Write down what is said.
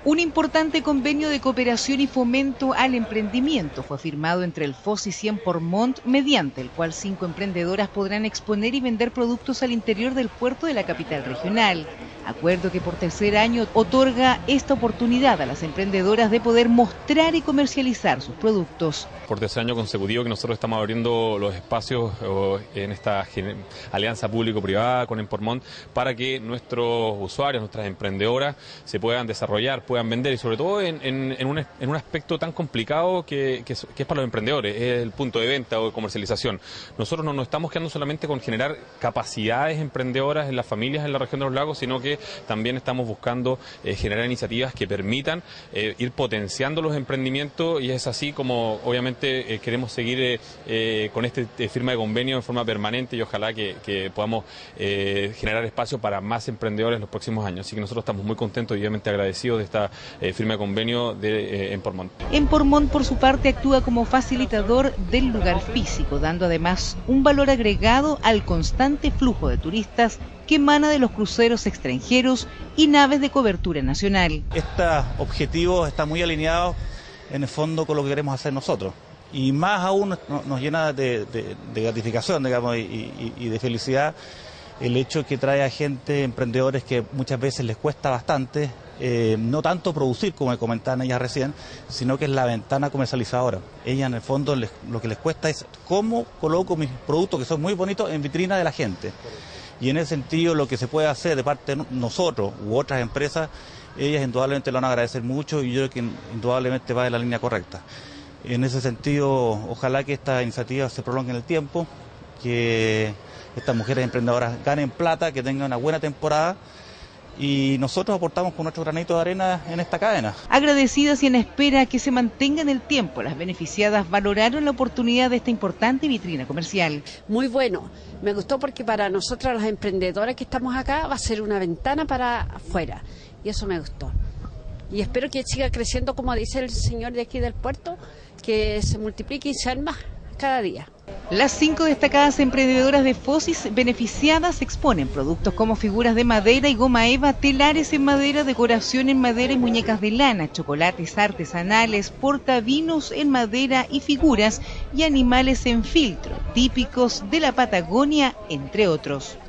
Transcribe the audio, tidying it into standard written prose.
Un importante convenio de cooperación y fomento al emprendimiento fue firmado entre el FOSIS y Empormont, mediante el cual 5 emprendedoras podrán exponer y vender productos al interior del puerto de la capital regional. Acuerdo que por tercer año otorga esta oportunidad a las emprendedoras de poder mostrar y comercializar sus productos. Por tercer año consecutivo que nosotros estamos abriendo los espacios en esta alianza público-privada con Empormont para que nuestros usuarios, nuestras emprendedoras se puedan desarrollar, puedan vender y sobre todo en un aspecto tan complicado que es para los emprendedores, es el punto de venta o de comercialización. Nosotros no nos estamos quedando solamente con generar capacidades emprendedoras en las familias en la región de los lagos, sino que también estamos buscando generar iniciativas que permitan ir potenciando los emprendimientos, y es así como obviamente queremos seguir con este firma de convenio en forma permanente, y ojalá que podamos generar espacio para más emprendedores en los próximos años. Así que nosotros estamos muy contentos y obviamente agradecidos de esta firma de convenio de Empormont. Empormont, por su parte, actúa como facilitador del lugar físico, dando además un valor agregado al constante flujo de turistas que emana de los cruceros extranjeros y naves de cobertura nacional. Estos objetivos están muy alineados en el fondo con lo que queremos hacer nosotros, y más aún nos llena de gratificación, digamos, y de felicidad el hecho que trae a gente, emprendedores que muchas veces les cuesta bastante, no tanto producir, como me comentaban ellas recién, sino que es la ventana comercializadora. Ellas en el fondo lo que les cuesta es cómo coloco mis productos, que son muy bonitos, en vitrina de la gente. Y en ese sentido lo que se puede hacer de parte de nosotros u otras empresas, ellas indudablemente lo van a agradecer mucho, y yo creo que indudablemente va en la línea correcta. En ese sentido, ojalá que esta iniciativa se prolongue en el tiempo, que estas mujeres emprendedoras ganen plata, que tengan una buena temporada, y nosotros aportamos con nuestro granito de arena en esta cadena. Agradecidas y en espera que se mantenga en el tiempo, las beneficiadas valoraron la oportunidad de esta importante vitrina comercial. Muy bueno, me gustó porque para nosotras las emprendedoras que estamos acá va a ser una ventana para afuera, y eso me gustó. Y espero que siga creciendo, como dice el señor de aquí del puerto, que se multiplique y sean más cada día. Las 5 destacadas emprendedoras de FOSIS beneficiadas exponen productos como figuras de madera y goma eva, telares en madera, decoración en madera y muñecas de lana, chocolates artesanales, portavinos en madera y figuras, y animales en filtro, típicos de la Patagonia, entre otros.